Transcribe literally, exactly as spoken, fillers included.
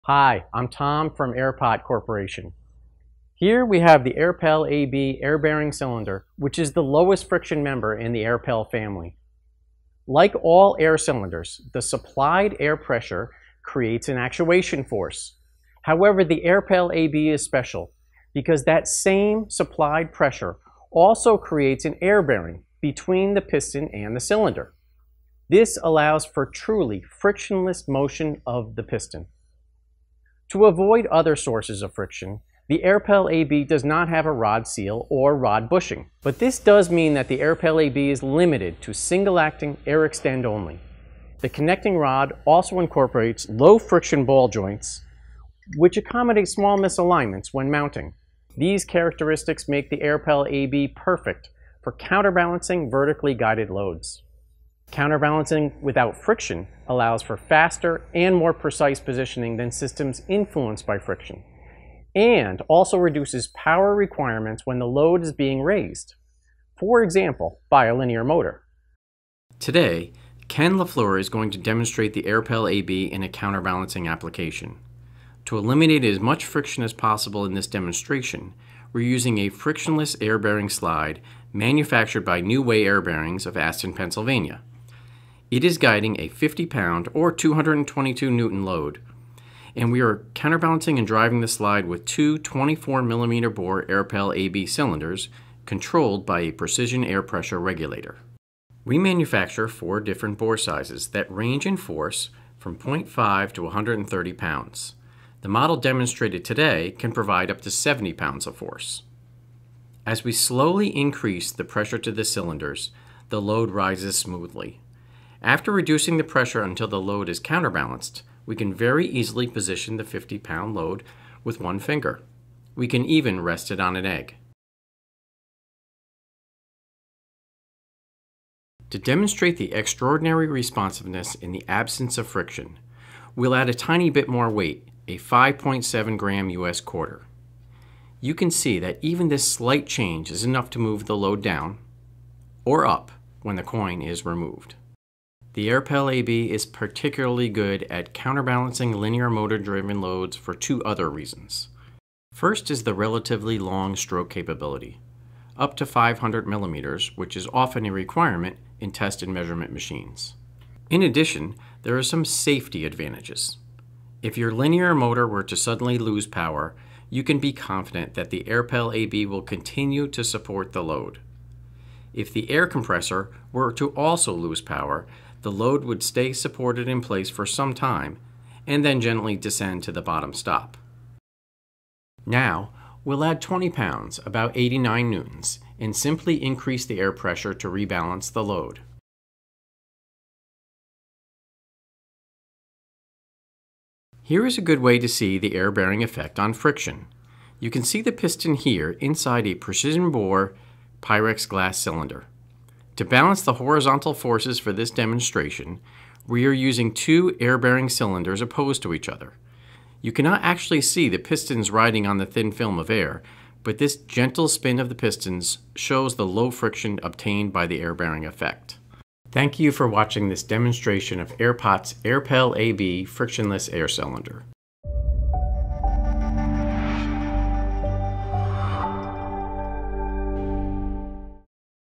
Hi, I'm Tom from Airpot Corporation. Here we have the Airpel A B air bearing cylinder, which is the lowest friction member in the Airpel family. Like all air cylinders, the supplied air pressure creates an actuation force. However, the Airpel A B is special because that same supplied pressure also creates an air bearing between the piston and the cylinder. This allows for truly frictionless motion of the piston. To avoid other sources of friction, the Airpel A B does not have a rod seal or rod bushing, but this does mean that the Airpel A B is limited to single-acting air extend only. The connecting rod also incorporates low friction ball joints, which accommodate small misalignments when mounting. These characteristics make the Airpel A B perfect for counterbalancing vertically guided loads. Counterbalancing without friction allows for faster and more precise positioning than systems influenced by friction, and also reduces power requirements when the load is being raised, for example, by a linear motor. Today, Ken LaFleur is going to demonstrate the Airpel A B in a counterbalancing application. To eliminate as much friction as possible in this demonstration, we're using a frictionless air bearing slide manufactured by New Way Air Bearings of Aston, Pennsylvania. It is guiding a fifty pound or two hundred twenty-two newton load, and we are counterbalancing and driving the slide with two twenty-four millimeter bore Airpel A B cylinders controlled by a precision air pressure regulator. We manufacture four different bore sizes that range in force from zero point five to one hundred thirty pounds. The model demonstrated today can provide up to seventy pounds of force. As we slowly increase the pressure to the cylinders, the load rises smoothly. After reducing the pressure until the load is counterbalanced, we can very easily position the fifty pound load with one finger. We can even rest it on an egg. To demonstrate the extraordinary responsiveness in the absence of friction, we'll add a tiny bit more weight, a five point seven gram U S quarter. You can see that even this slight change is enough to move the load down or up when the coin is removed. The Airpel A B is particularly good at counterbalancing linear motor-driven loads for two other reasons. First is the relatively long stroke capability, up to five hundred millimeters, which is often a requirement in test and measurement machines. In addition, there are some safety advantages. If your linear motor were to suddenly lose power, you can be confident that the Airpel A B will continue to support the load. If the air compressor were to also lose power, the load would stay supported in place for some time and then gently descend to the bottom stop. Now, we'll add twenty pounds, about eighty-nine newtons, and simply increase the air pressure to rebalance the load. Here is a good way to see the air bearing effect on friction. You can see the piston here inside a precision bore Pyrex glass cylinder. To balance the horizontal forces for this demonstration, we are using two air-bearing cylinders opposed to each other. You cannot actually see the pistons riding on the thin film of air, but this gentle spin of the pistons shows the low friction obtained by the air-bearing effect. Thank you for watching this demonstration of Airpot's Airpel A B frictionless air cylinder.